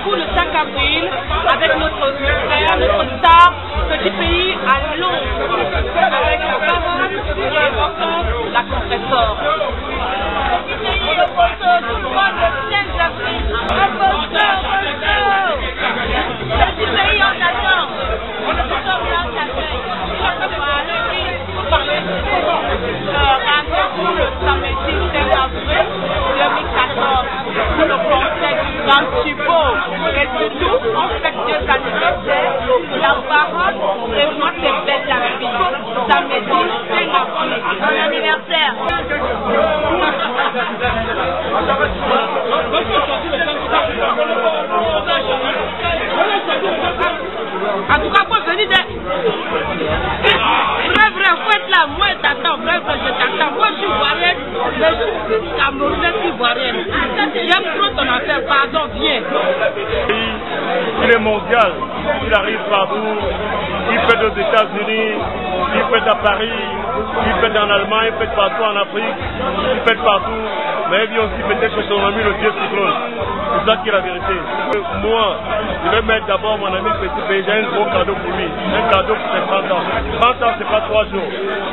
rendez-vous le 5 avril avec notre frère, notre star, Petit Pays à Londres, avec la parole qui est importante, la compressor. Tout le monde le 5 avril. Petit Pays, on attend. On ne peut pas voir ta feuille. Rendez-vous le samedi 5 avril 2014 pour le concert du Grand Thibaut. Et surtout, on fête deux anniversaires. La parole, et moi, c'est belle la vie. Samedi 5 avril, mon anniversaire. En tout cas, pour venir de... Vrai, faut être là, moi je t'attends, vrai, je t'attends. Moi je suis ivoirienne, mais je suis camerounaise ivoirienne. J'aime trop ton affaire, pardon, viens. Il est mondial, il arrive partout, il fait aux États-Unis, il fait à Paris, il fait en Allemagne, il fait partout en Afrique, il fait partout. Mais il vient aussi peut-être que son ami le Dieu cyclone. C'est ça qui est la vérité. Moi, je vais mettre d'abord mon ami Petit Pays, j'ai un gros cadeau pour lui. Un cadeau pour ses 30 ans. 30 ans, c'est pas 3 jours.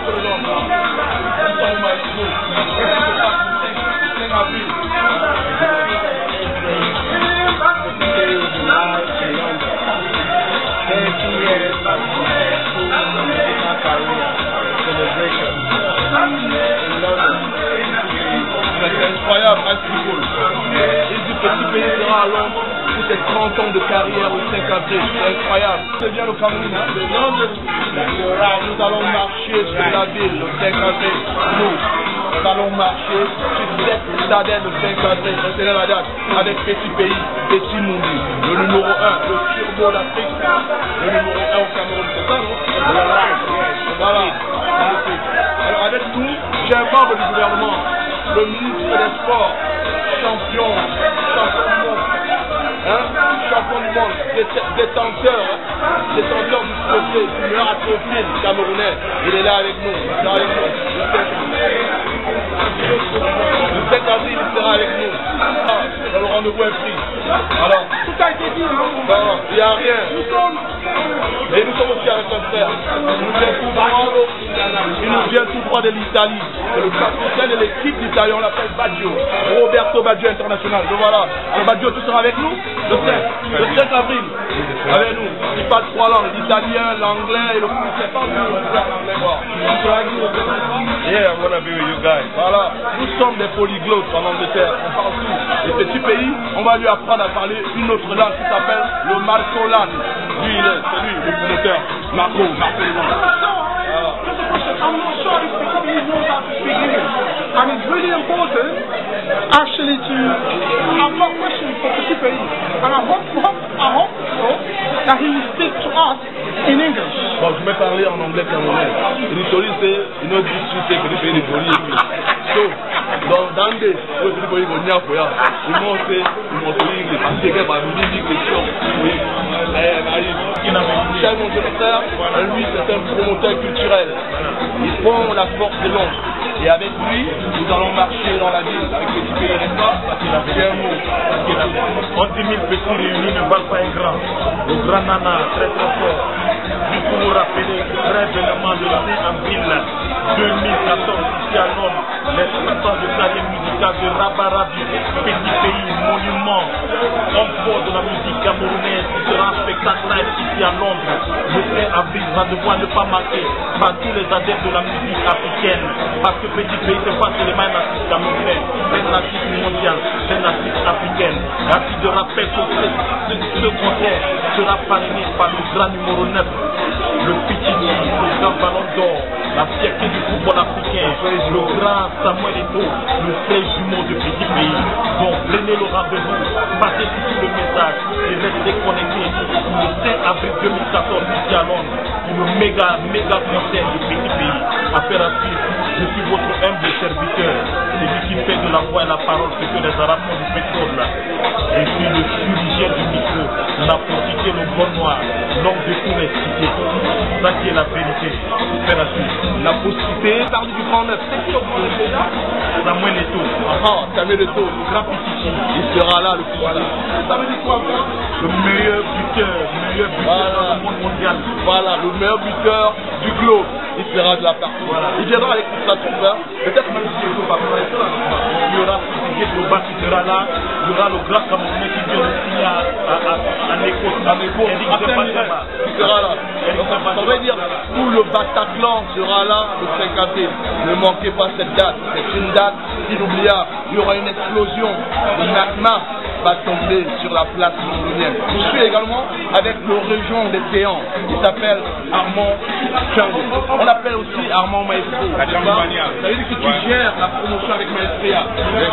C'est incroyable, il dit Petit Pays sera à Londres pour ses 30 ans de carrière au 5 avril. C'est incroyable. C'est bien le Cameroun, hein? Nous allons marcher sur la ville le 5 avril. Nous allons marcher sur cette citadelle le 5 avril. Retenez la date avec Petit Pays, Petit Mundi, le numéro 1, le turbo d'Afrique, le numéro 1 au Cameroun. C'est ça, non? Voilà. Alors avec nous, j'ai un membre du gouvernement, le ministre des Sports, champion du monde, hein? Champion du monde, détenteur du trophée, du meilleur trophée camerounais. Il est là avec nous, il sera avec nous. Le 5 avril, il sera avec nous. Le rendez-vous est pris. Alors, tout a été dit, non? Il n'y a rien. Et nous sommes aussi avec un frère. Il nous vient tout droit de l'Italie. C'est le capitaine de l'équipe d'Italie, on l'appelle Baggio. Roberto Baggio international. Donc voilà. Alors Baggio, tu seras avec nous le 5 avril. Avec nous. Il parle 3 langues, l'italien, l'anglais et le français. Yeah, I wanna be with you guys. Voilà. Nous sommes des polyglottes en Angleterre. On parle tout. Et Petit Pays, on va lui apprendre à parler une autre langue qui s'appelle le Marcolan. Lui, c'est lui, le promoteur. Marco. I'm not sure if he knows how to speak English. And it's really important actually to have got questions for Petit Pays. And I hope so that he will speak to us in English. Bon, je vais parler en anglais camerounais. L'Italie, c'est une autre discussion que Petit Pays d'Italie. So, dans des Petit Pays d'Italie, il monte l'English. Parce que quelqu'un va me dire des questions. Oui. Cher mon jeune frère, lui c'est un promoteur culturel. Il prend la force de Londres. Et avec lui, nous allons marcher dans la ville avec Petit Pays, n'est-ce pas? Parce qu'il a fait un mot. On dit 1000 petits réunis ne valent pas un grand. Le grand nana, très très fort. Juste pour vous rappeler, très événement le 5 avril 2014, ici à Londres, les 30 ans de carrière musicale de Rabarabi, Petit Pays, monument, homme fort de la musique camerounaise, qui sera un spectacle live ici à Londres. Le 5 avril, rendez-vous à ne pas manquer par tous les adeptes de la musique africaine. Parce que Petit Pays, c'est pas seulement un artiste camerounais, c'est un artiste mondial, c'est un artiste africain. L'artiste de rappel que ce concert sera parrainé par le grand numéro 9, le Petit Pays, le grand ballon d'or, la fierté du football africain, le grand Samuel Eto'o, le frère jumeau de Petit Pays. Donc prenez le rendez-vous, passez tout le message et restez connectés. Le 5 avril 2014 ici à Londres, le méga concert de Petit Pays. Affaire à suivre. Je suis votre humble serviteur, celui qui fait de la voix et la parole ce que les Arabes font du pétrole. Je suis le chirurgien du micro, n'a profité le bon noir, l'homme de tous les cités. Ça qui est la vérité. C'est la suite. La possibilité, parle du grand neuf. C'est qui au grand neuf déjà? Samuel Eto'o. Samuel Eto'o, le grand Pichichi. Il sera là, le fils. Voilà. Ça veut dire quoi, frère? Le meilleur buteur voilà. du monde mondial. Voilà, le meilleur buteur du globe. Il sera de la partie. Voilà. Il viendra avec toute la troupe. Hein. Peut-être même si il va pas. Il y aura Loba qui sera là. Il y aura le grand Camerounais qui vient de signer en Écosse. Il sera là. Donc, ça veut dire tout le Bataclan sera là le 5 avril. Ne manquez pas cette date. C'est une date inoubliable. Il y aura une explosion. Le magma va tomber sur la place londonienne. Je suis également avec le région des Téans. Il s'appelle Armand Chango. On l'appelle aussi Armand Maestro. La Djambania. Ça veut dire que tu gères la promotion avec Maestria.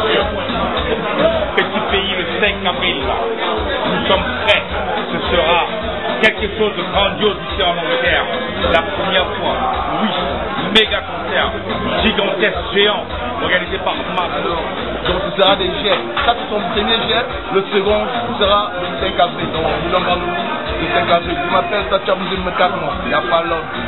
Petit pays le 5 avril. Nous sommes prêts. Ce sera quelque chose de grandiose ici en Angleterre. La première fois, oui, méga concert, gigantesque, géant, organisé par Marco. Donc ce sera des jets. Ça c'est son premier jet. Le second sera le 5 avril. Donc vous donne rendez-vous le 5 avril. Je m'appelle Sacha Bouzim Mekano. Il n'y a pas l'homme.